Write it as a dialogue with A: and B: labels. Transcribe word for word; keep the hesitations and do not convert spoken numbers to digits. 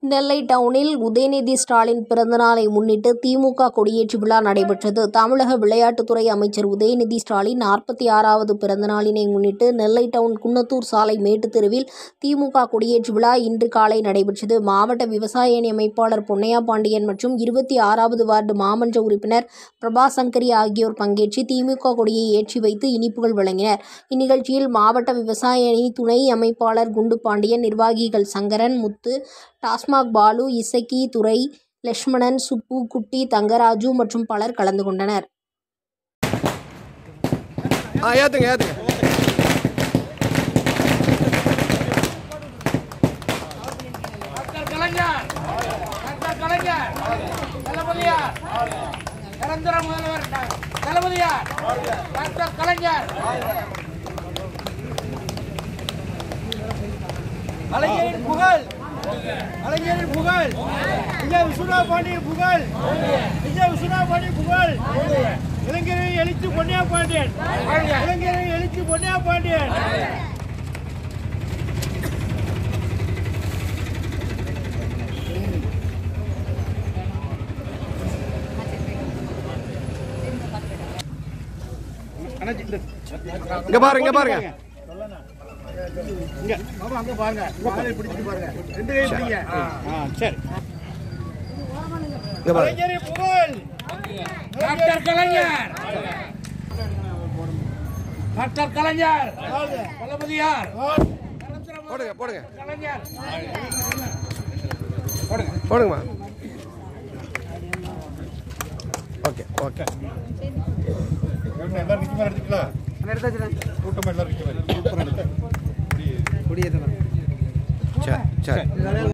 A: நெல்லை டவுனில் உதயநிதி ஸ்டாலின் பிறந்தநாளை முன்னிட்டு திமுக கொடியேற்று விழா நடைபெற்றது. தமிழக விளையாட்டுத்துறை அமைச்சர் உதயநிதி ஸ்டாலின் நாற்பத்தி ஆறாவது பிறந்தநாளினை முன்னிட்டு நெல்லை டவுன் குன்னத்தூர் சாலை மேட்டுத்தெருவில் திமுக கொடியேற்று விழா இன்று காலை நடைபெற்றது. மாவட்ட விவசாய அணி அமைப்பாளர் பொன்னையா பாண்டியன் மற்றும் இருபத்தி ஆறாவது வார்டு மாமன்ற உறுப்பினர் பிரபாசங்கரி ஆகியோர் பங்கேற்று திமுக கொடியை ஏற்றி வைத்து இனிப்புகள் வழங்கினர். இந்நிகழ்ச்சியில் மாவட்ட விவசாய அணி துணை அமைப்பாளர் குண்டு பாண்டியன், நிர்வாகிகள் சங்கரன், முத்து, டாஸ்மாக் பாலு, இசக்கி, துரை, லட்சுமணன், சுப்பு, குட்டி, தங்கராஜு மற்றும் பலர் கலந்து கொண்டனர்.
B: கலைஞரின் புகழ், கலைஞரின் புகழ், விஜய் விஸ்வநாத் பாண்டியன் புகழ், விஜய் விஸ்வநாத் பாண்டியன் புகழ், இளைஞரை எழுச்சி பொன்னையா பாண்டியன், இளைஞரை எழுச்சி பொன்னையா பாண்டியன்.
C: இங்க பாருங்க, இங்க பாருங்க,
B: இங்க பாபா, அங்க பாருங்க, காலை பிடிச்சிட்டு பாருங்க, ரெண்டு கை பிடிங்க. சரி, கலைஞரின் புகழ், டாக்டர் கலைஞர், டாக்டர் கலைஞர், தளபதியார்,
C: போடுங்க போடுங்க
B: கலைஞர்,
C: போடுங்கம்மா. ஓகே ஓகே
B: எல்லாரும் நிக்க மாதிரி எடுத்துக்கலாம். கூட்டம் எல்லாரும் நிக்க மாதிரி சூப்பரா எடுத்து
C: சரி சரி